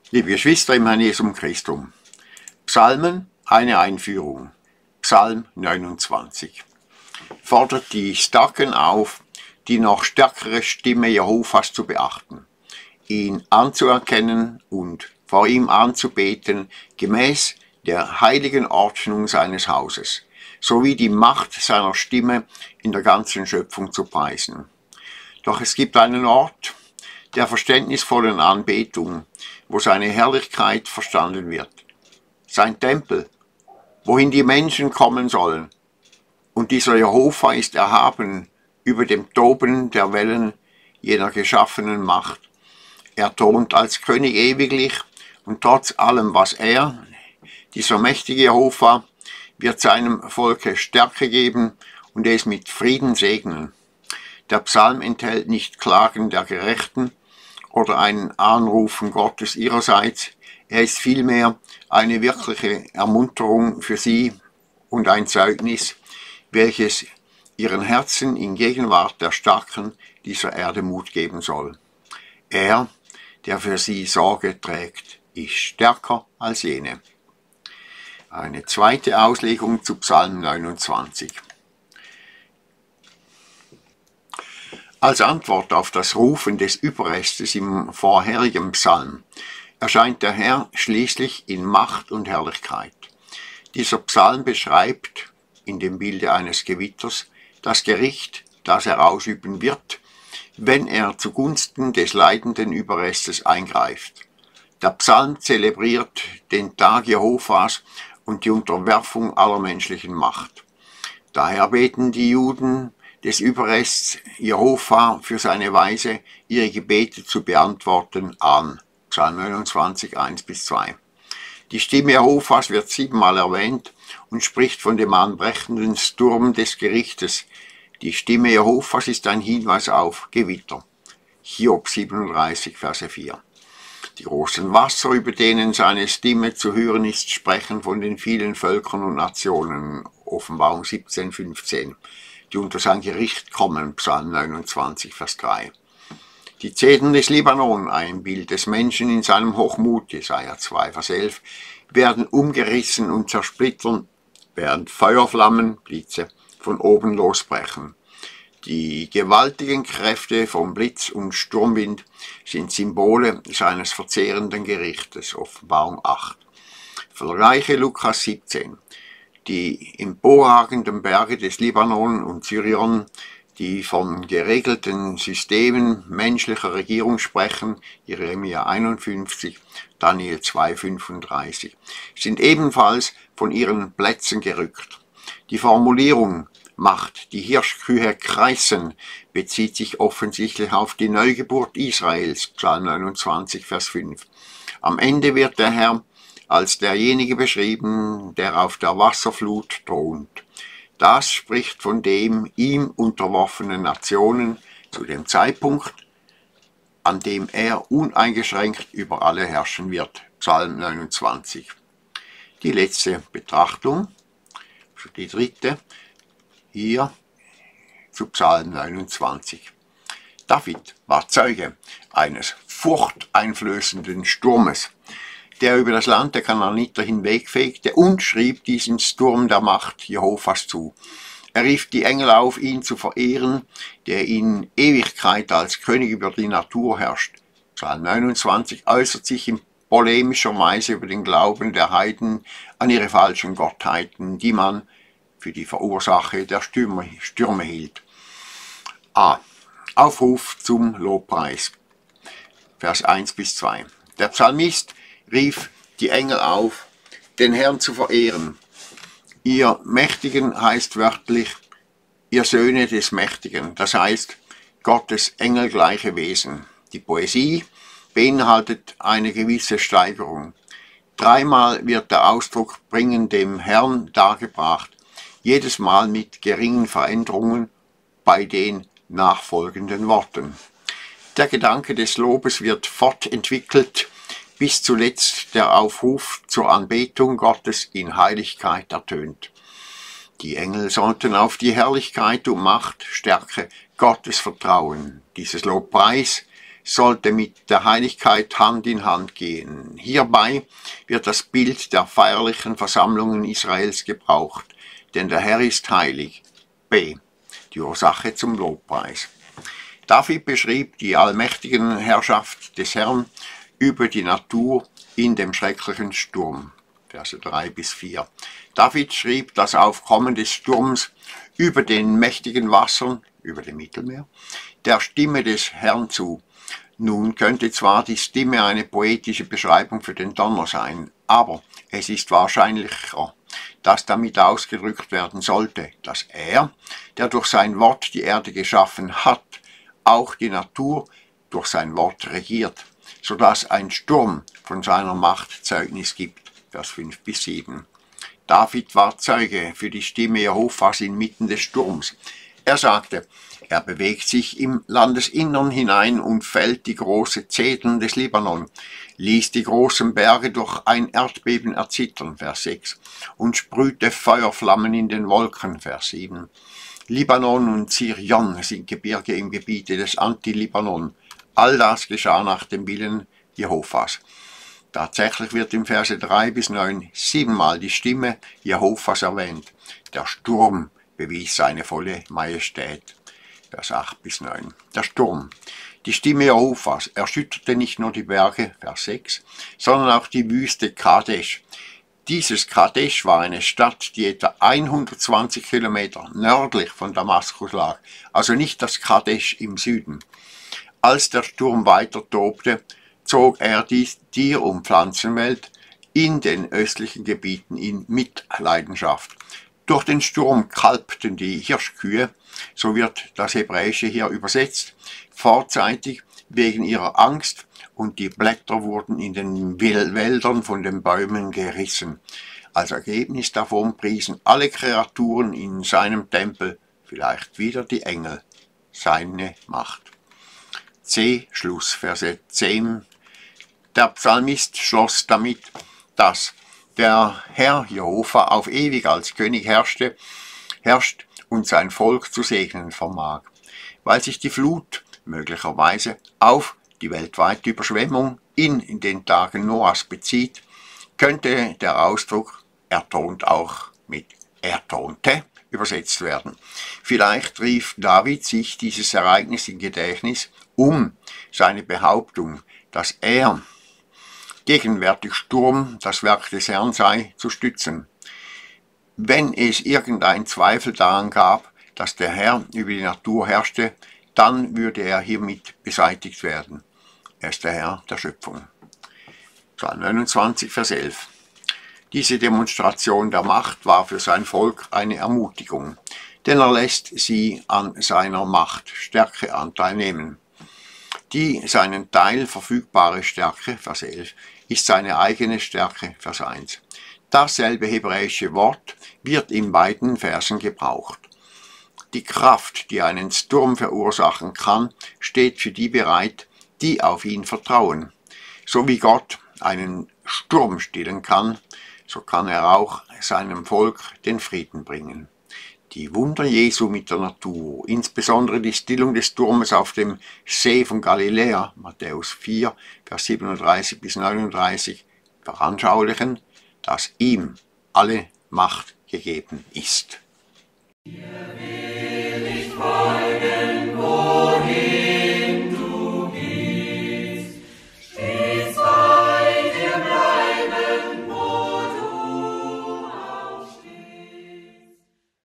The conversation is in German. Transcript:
Liebe Geschwister im Herrn Jesum Christum, Psalmen, eine Einführung. Psalm 29 fordert die Starken auf, die noch stärkere Stimme Jehovas zu beachten, ihn anzuerkennen und vor ihm anzubeten, gemäß der heiligen Ordnung seines Hauses, sowie die Macht seiner Stimme in der ganzen Schöpfung zu preisen. Doch es gibt einen Ort der verständnisvollen Anbetung, wo seine Herrlichkeit verstanden wird. Sein Tempel, wohin die Menschen kommen sollen. Und dieser Jehova ist erhaben über dem Toben der Wellen jener geschaffenen Macht. Er thront als König ewiglich und trotz allem, was er, dieser mächtige Jehova, wird seinem Volke Stärke geben und es mit Frieden segnen. Der Psalm enthält nicht Klagen der Gerechten oder ein Anrufen Gottes ihrerseits, er ist vielmehr eine wirkliche Ermunterung für sie und ein Zeugnis, welches ihren Herzen in Gegenwart der Starken dieser Erde Mut geben soll. Er, der für sie Sorge trägt, ist stärker als jene. Eine zweite Auslegung zu Psalm 29. Als Antwort auf das Rufen des Überrestes im vorherigen Psalm erscheint der Herr schließlich in Macht und Herrlichkeit. Dieser Psalm beschreibt, in dem Bilde eines Gewitters, das Gericht, das er ausüben wird, wenn er zugunsten des leidenden Überrestes eingreift. Der Psalm zelebriert den Tag Jehovas und die Unterwerfung aller menschlichen Macht. Daher beten die Juden des Überrests Jehova für seine Weise, ihre Gebete zu beantworten, an. Psalm 29, 1-2. Die Stimme Jehovas wird 7-mal erwähnt und spricht von dem anbrechenden Sturm des Gerichtes. Die Stimme Jehovas ist ein Hinweis auf Gewitter. Hiob 37, Verse 4. Die großen Wasser, über denen seine Stimme zu hören ist, sprechen von den vielen Völkern und Nationen. Offenbarung 17, 15. Die unter sein Gericht kommen, Psalm 29, Vers 3. Die Zedern des Libanon, ein Bild des Menschen in seinem Hochmut, Jesaja 2, Vers 11, werden umgerissen und zersplittern, während Feuerflammen, Blitze, von oben losbrechen. Die gewaltigen Kräfte vom Blitz und Sturmwind sind Symbole seines verzehrenden Gerichtes, Offenbarung 8. Vergleiche Lukas 17. Die emporragenden Berge des Libanon und Syrien, die von geregelten Systemen menschlicher Regierung sprechen, Jeremia 51, Daniel 2, 35, sind ebenfalls von ihren Plätzen gerückt. Die Formulierung macht die Hirschkühe kreisen bezieht sich offensichtlich auf die Neugeburt Israels, Psalm 29, Vers 5. Am Ende wird der Herr als derjenige beschrieben, der auf der Wasserflut thront. Das spricht von dem ihm unterworfenen Nationen zu dem Zeitpunkt, an dem er uneingeschränkt über alle herrschen wird. Psalm 29. Die letzte Betrachtung, die dritte, hier zu Psalm 29. David war Zeuge eines furchteinflößenden Sturmes, der über das Land der Kanaaniter hinwegfegte, und schrieb diesen Sturm der Macht Jehovas zu. Er rief die Engel auf, ihn zu verehren, der in Ewigkeit als König über die Natur herrscht. Psalm 29 äußert sich in polemischer Weise über den Glauben der Heiden an ihre falschen Gottheiten, die man für die Verursacher der Stürme hielt. A. Aufruf zum Lobpreis. Vers 1-2. Der Psalmist rief die Engel auf, den Herrn zu verehren. Ihr Mächtigen heißt wörtlich, ihr Söhne des Mächtigen, das heißt Gottes engelgleiche Wesen. Die Poesie beinhaltet eine gewisse Steigerung. 3-mal wird der Ausdruck bringen dem Herrn dargebracht, jedes Mal mit geringen Veränderungen bei den nachfolgenden Worten. Der Gedanke des Lobes wird fortentwickelt, bis zuletzt der Aufruf zur Anbetung Gottes in Heiligkeit ertönt. Die Engel sollten auf die Herrlichkeit und Macht, Stärke Gottes vertrauen. Dieses Lobpreis sollte mit der Heiligkeit Hand in Hand gehen. Hierbei wird das Bild der feierlichen Versammlungen Israels gebraucht, denn der Herr ist heilig. B. Die Ursache zum Lobpreis. David beschrieb die allmächtige Herrschaft des Herrn über die Natur in dem schrecklichen Sturm. Verse 3 bis 4. David schrieb das Aufkommen des Sturms über den mächtigen Wassern, über dem Mittelmeer, der Stimme des Herrn zu. Nun könnte zwar die Stimme eine poetische Beschreibung für den Donner sein, aber es ist wahrscheinlicher, dass damit ausgedrückt werden sollte, dass er, der durch sein Wort die Erde geschaffen hat, auch die Natur durch sein Wort regiert, sodass ein Sturm von seiner Macht Zeugnis gibt. Vers 5 bis 7. David war Zeuge für die Stimme Jehovas inmitten des Sturms. Er sagte, er bewegt sich im Landesinnern hinein und fällt die großen Zedern des Libanon, ließ die großen Berge durch ein Erdbeben erzittern, Vers 6, und sprühte Feuerflammen in den Wolken, Vers 7. Libanon und Sirion sind Gebirge im Gebiete des Anti-Libanon. All das geschah nach dem Willen Jehovas. Tatsächlich wird im Verse 3 bis 9 7-mal die Stimme Jehovas erwähnt. Der Sturm bewies seine volle Majestät. Vers 8 bis 9. Der Sturm. Die Stimme Jehovas erschütterte nicht nur die Berge, Vers 6, sondern auch die Wüste Kadesh. Dieses Kadesh war eine Stadt, die etwa 120 Kilometer nördlich von Damaskus lag, also nicht das Kadesh im Süden. Als der Sturm weiter tobte, zog er die Tier- und Pflanzenwelt in den östlichen Gebieten in Mitleidenschaft. Durch den Sturm kalbten die Hirschkühe, so wird das Hebräische hier übersetzt, vorzeitig wegen ihrer Angst, und die Blätter wurden in den Wäldern von den Bäumen gerissen. Als Ergebnis davon priesen alle Kreaturen in seinem Tempel, vielleicht wieder die Engel, seine Macht. C. Schlussverse 10. Der Psalmist schloss damit, dass der Herr Jehova auf ewig als König herrscht und sein Volk zu segnen vermag. Weil sich die Flut möglicherweise auf die weltweite Überschwemmung in den Tagen Noahs bezieht, könnte der Ausdruck ertont auch mit ertonte übersetzt werden. Vielleicht rief David sich dieses Ereignis in Gedächtnis, um seine Behauptung, dass er gegenwärtig Sturm das Werk des Herrn sei, zu stützen. Wenn es irgendeinen Zweifel daran gab, dass der Herr über die Natur herrschte, dann würde er hiermit beseitigt werden. Er ist der Herr der Schöpfung. Psalm 29, Vers 11. Diese Demonstration der Macht war für sein Volk eine Ermutigung, denn er lässt sie an seiner Macht, Stärke Anteil nehmen. Die seinen Teil verfügbare Stärke, Vers 11, ist seine eigene Stärke, Vers 1. Dasselbe hebräische Wort wird in beiden Versen gebraucht. Die Kraft, die einen Sturm verursachen kann, steht für die bereit, die auf ihn vertrauen. So wie Gott einen Sturm stillen kann, so kann er auch seinem Volk den Frieden bringen. Die Wunder Jesu mit der Natur, insbesondere die Stillung des Sturmes auf dem See von Galiläa, Matthäus 4, Vers 37 bis 39, veranschaulichen, dass ihm alle Macht gegeben ist. Hier will ich